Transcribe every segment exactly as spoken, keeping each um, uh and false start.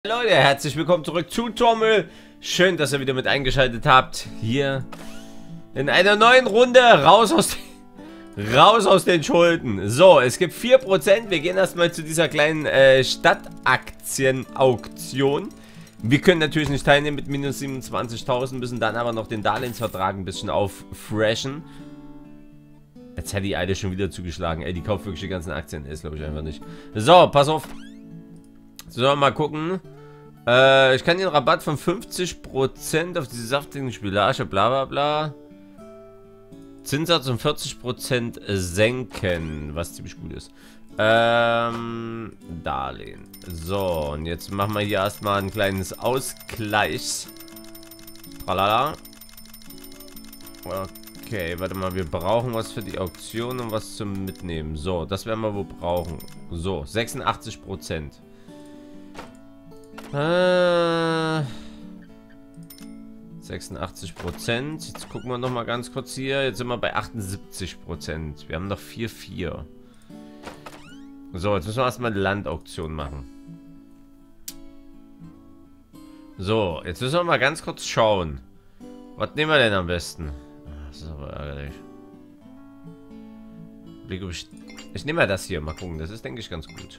Leute, herzlich willkommen zurück zu Tormüll. Schön, dass ihr wieder mit eingeschaltet habt. Hier in einer neuen Runde. Raus aus, raus aus den Schulden. So, es gibt vier Prozent. Wir gehen erstmal zu dieser kleinen äh, Stadtaktien-Auktion. Wir können natürlich nicht teilnehmen mit minus siebenundzwanzigtausend. Müssen dann aber noch den Darlehensvertrag ein bisschen auffreshen. Jetzt hat die Alte schon wieder zugeschlagen. Ey, die kauft wirklich die ganzen Aktien. Ist, glaube ich, einfach nicht. So, pass auf. So, mal gucken. Äh, ich kann den Rabatt von fünfzig Prozent auf diese saftigen Spülage, bla bla bla. Zinssatz um vierzig Prozent senken, was ziemlich gut ist. Ähm, Darlehen. So, und jetzt machen wir hier erstmal ein kleines Ausgleichs. Tralala. Okay, warte mal, wir brauchen was für die Auktion und was zum Mitnehmen. So, das werden wir wohl brauchen. So, sechsundachtzig Prozent. Äh, sechsundachtzig Prozent. Jetzt gucken wir noch mal ganz kurz hier. Jetzt sind wir bei achtundsiebzig Prozent. Wir haben noch vier Komma vier. So, jetzt müssen wir erstmal eine Landauktion machen. So, jetzt müssen wir mal ganz kurz schauen. Was nehmen wir denn am besten? Das ist aber ärgerlich. Ich, ich nehme mal das hier. Mal gucken. Das ist, denke ich, ganz gut.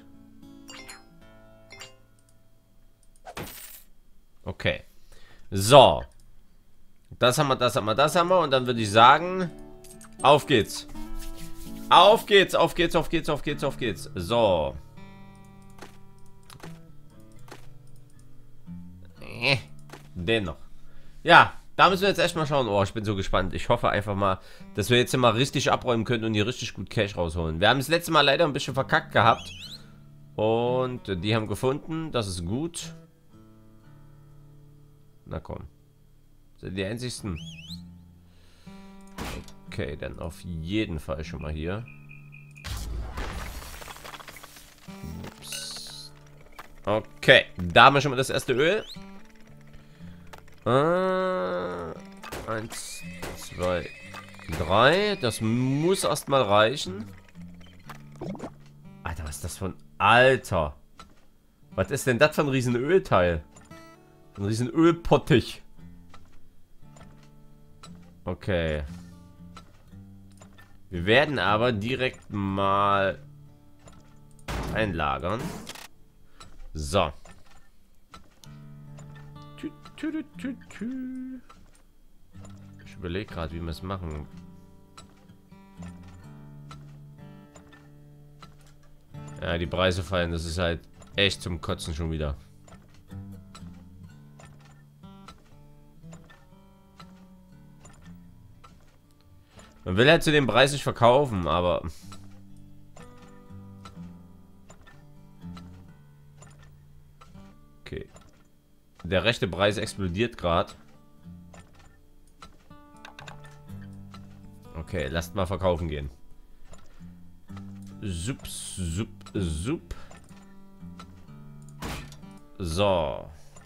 Okay. So. Das haben wir, das haben wir, das haben wir. Und dann würde ich sagen, auf geht's. Auf geht's, auf geht's, auf geht's, auf geht's, auf geht's. So. Äh, den noch. Ja, da müssen wir jetzt echt mal schauen. Oh, ich bin so gespannt. Ich hoffe einfach mal, dass wir jetzt hier mal richtig abräumen können und hier richtig gut Cash rausholen. Wir haben das letzte Mal leider ein bisschen verkackt gehabt. Und die haben gefunden. Das ist gut. Na komm. Sind die einzigsten. Okay, dann auf jeden Fall schon mal hier. Ups. Okay, da haben wir schon mal das erste Öl. Äh, eins, zwei, drei. Das muss erstmal reichen. Alter, was ist das für ein Alter? Was ist denn das für ein riesen Ölteil? Ein riesen Ölpottich. Okay. Wir werden aber direkt mal einlagern. So. Tü, tü, tü, tü. Ich überlege gerade, wie wir es machen. Ja, die Preise fallen. Das ist halt echt zum Kotzen schon wieder. Man will halt zu dem Preis nicht verkaufen, aber... Okay. Der rechte Preis explodiert gerade. Okay, lasst mal verkaufen gehen. Sup, sup, sup. So.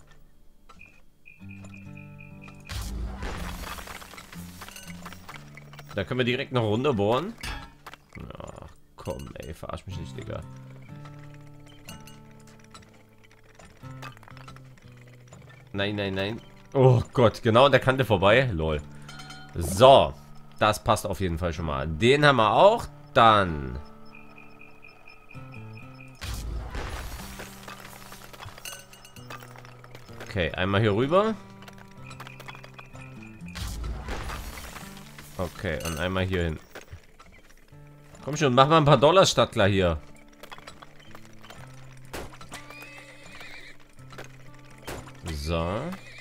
Da können wir direkt noch runterbohren. Ach komm, ey, verarsch mich nicht, Digga. Nein, nein, nein. Oh Gott, genau an der Kante vorbei. Lol. So, das passt auf jeden Fall schon mal. Den haben wir auch. Dann. Okay, einmal hier rüber. Okay, und einmal hier hin. Komm schon, mach mal ein paar Dollar, Stadtler hier. So.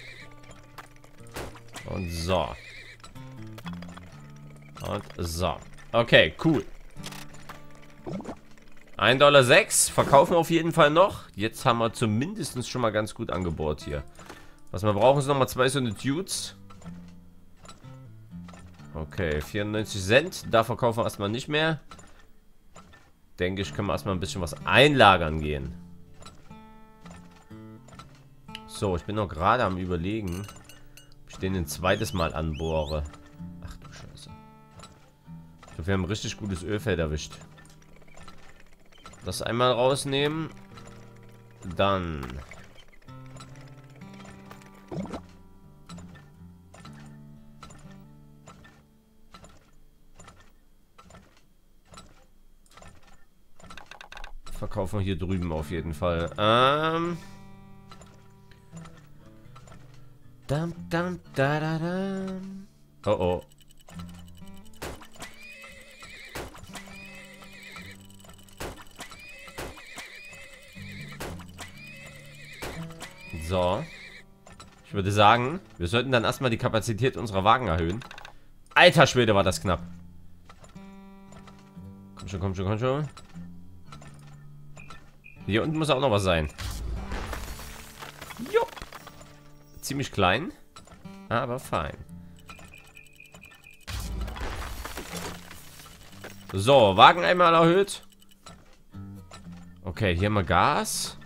Und so. Und so. Okay, cool. ein Komma sechs Dollar. Verkaufen auf jeden Fall noch. Jetzt haben wir zumindest schon mal ganz gut angebohrt hier. Was wir brauchen, ist nochmal zwei so eine Dudes. Okay, vierundneunzig Cent. Da verkaufen wir erstmal nicht mehr. Denke ich, können wir erstmal ein bisschen was einlagern gehen. So, ich bin noch gerade am Überlegen, ob ich den ein zweites Mal anbohre. Ach du Scheiße. Ich glaube, wir haben ein richtig gutes Ölfeld erwischt. Das einmal rausnehmen. Dann verkaufen wir hier drüben auf jeden Fall. Ähm. Dam, dam, da, da, da. Oh oh. So. Ich würde sagen, wir sollten dann erstmal die Kapazität unserer Wagen erhöhen. Alter Schwede, war das knapp. Komm schon, komm schon, komm schon. Hier unten muss auch noch was sein. Jupp. Ziemlich klein, aber fein. So, Wagen einmal erhöht. Okay, hier haben wir Gas.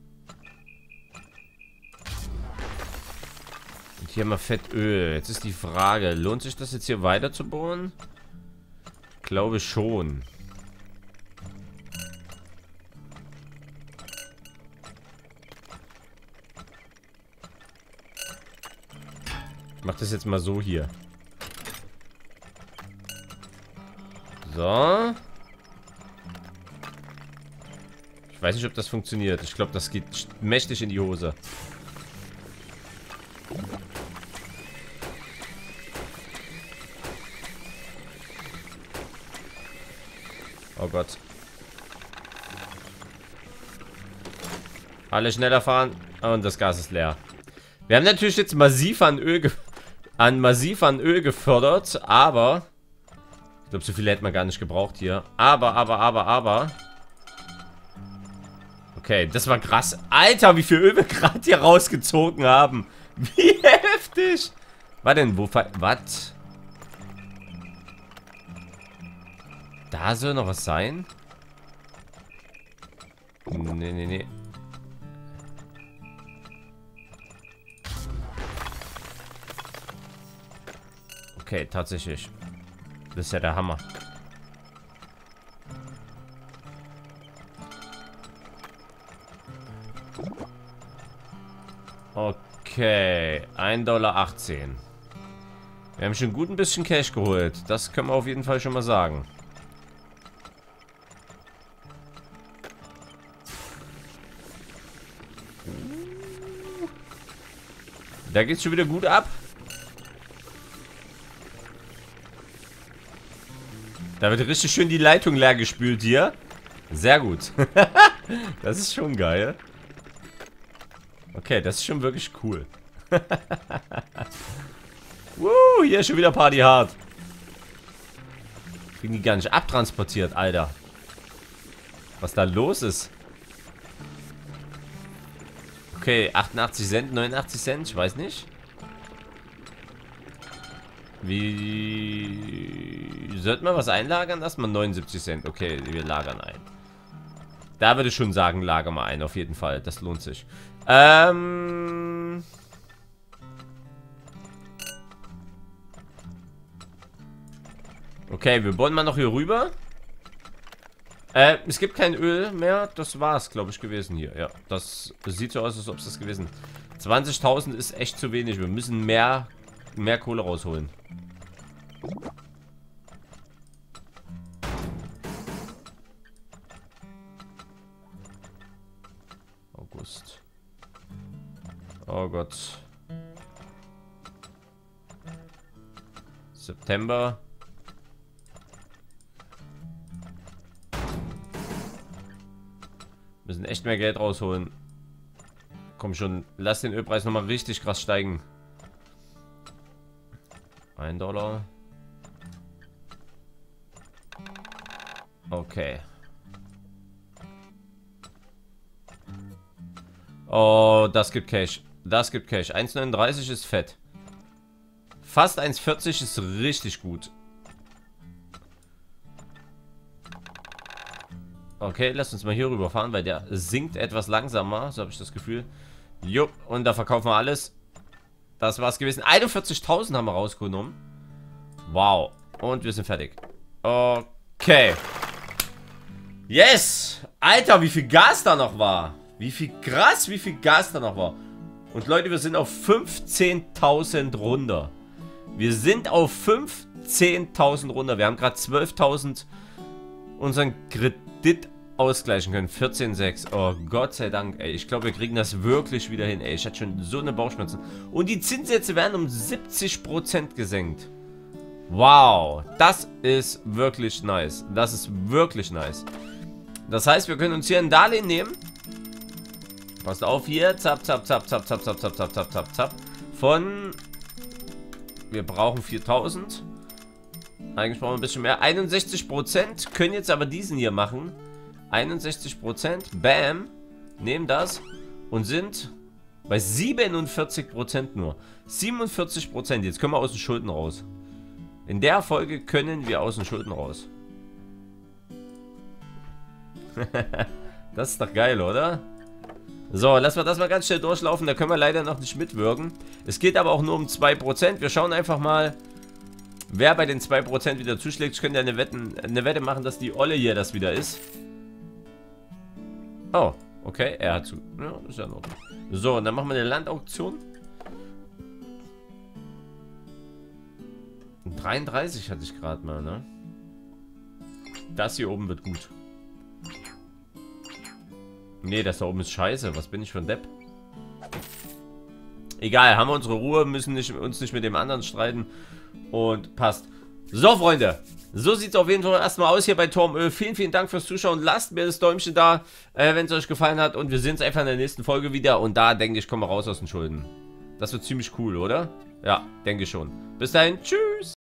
Und hier haben wir Fettöl. Jetzt ist die Frage, lohnt sich das jetzt hier weiter zu bohren? Ich glaube schon. Ich mach das jetzt mal so hier. So. Ich weiß nicht, ob das funktioniert. Ich glaube, das geht mächtig in die Hose. Oh Gott. Alle schneller fahren. Und das Gas ist leer. Wir haben natürlich jetzt massiv an Öl ge an massiv an Öl gefördert, aber ich glaube, so viel hätten wir gar nicht gebraucht hier. Aber, aber, aber, aber. Okay, das war krass. Alter, wie viel Öl wir gerade hier rausgezogen haben. Wie heftig. Was denn? Wo? Was? Da soll noch was sein? Nee, nee, nee. Okay, tatsächlich. Das ist ja der Hammer. Okay, ein Dollar achtzehn. Wir haben schon gut ein bisschen Cash geholt. Das können wir auf jeden Fall schon mal sagen. Da geht's schon wieder gut ab. Da wird richtig schön die Leitung leer gespült hier. Sehr gut. Das ist schon geil. Okay, das ist schon wirklich cool. Woo, hier ist schon wieder Party hart. Kriegen die gar nicht abtransportiert, Alter. Was da los ist. Okay, achtundachtzig Cent, neunundachtzig Cent, ich weiß nicht. Wie... Sollten wir was einlagern? Erstmal neunundsiebzig Cent. Okay, wir lagern ein. Da würde ich schon sagen, lagern wir ein, auf jeden Fall. Das lohnt sich. Ähm... Okay, wir wollen mal noch hier rüber. Äh, es gibt kein Öl mehr. Das war es, glaube ich, gewesen hier. Ja, das sieht so aus, als ob es das gewesen ist. zwanzigtausend ist echt zu wenig. Wir müssen mehr, mehr Kohle rausholen. August. Oh Gott. September. Müssen echt mehr Geld rausholen. Komm schon, lass den Ölpreis nochmal richtig krass steigen. Ein Dollar. Okay. Oh, das gibt Cash. Das gibt Cash. eins Komma neununddreißig ist fett. Fast eins Komma vierzig ist richtig gut. Okay, lass uns mal hier rüber fahren, weil der sinkt etwas langsamer. So habe ich das Gefühl. Jupp, und da verkaufen wir alles. Das war's gewesen. einundvierzigtausend haben wir rausgenommen. Wow. Und wir sind fertig. Okay. Yes! Alter, wie viel Gas da noch war. Wie viel krass, wie viel Gas da noch war. Und Leute, wir sind auf fünfzehntausend runter. Wir sind auf fünfzehntausend runter. Wir haben gerade zwölftausend unseren Kredit ausgleichen können. vierzehn sechs. Oh, Gott sei Dank, ey. Ich glaube, wir kriegen das wirklich wieder hin, ey. Ich hatte schon so eine Bauchschmerzen. Und die Zinssätze werden um siebzig Prozent gesenkt. Wow. Das ist wirklich nice. Das ist wirklich nice. Das heißt, wir können uns hier ein Darlehen nehmen. Passt auf hier. Zap, zap, zap, zap, zap, zap, zap, zap, zap, zap, zap. Von... Wir brauchen viertausend. Eigentlich brauchen wir ein bisschen mehr. einundsechzig Prozent. Können jetzt aber diesen hier machen. einundsechzig Prozent. Bam. Nehmen das. Und sind bei siebenundvierzig Prozent nur. siebenundvierzig Prozent. Jetzt können wir aus den Schulden raus. In der Folge können wir aus den Schulden raus. Das ist doch geil, oder? So, lassen wir das mal ganz schnell durchlaufen. Da können wir leider noch nicht mitwirken. Es geht aber auch nur um zwei Prozent. Wir schauen einfach mal, wer bei den zwei Prozent wieder zuschlägt. Ich könnte ja eine, Wetten, eine Wette machen, dass die Olle hier das wieder ist. Oh, okay, er hat zu. Ja, ist ja noch. So, und dann machen wir eine Landauktion. dreiunddreißig hatte ich gerade mal, ne? Das hier oben wird gut. Nee, das da oben ist scheiße. Was bin ich für ein Depp? Egal, haben wir unsere Ruhe, müssen nicht, uns nicht mit dem anderen streiten. Und passt. So, Freunde. So sieht es auf jeden Fall erstmal aus hier bei Turmöl. Vielen, vielen Dank fürs Zuschauen. Lasst mir das Däumchen da, äh, wenn es euch gefallen hat. Und wir sehen uns einfach in der nächsten Folge wieder. Und da, denke ich, kommen wir raus aus den Schulden. Das wird ziemlich cool, oder? Ja, denke schon. Bis dahin. Tschüss.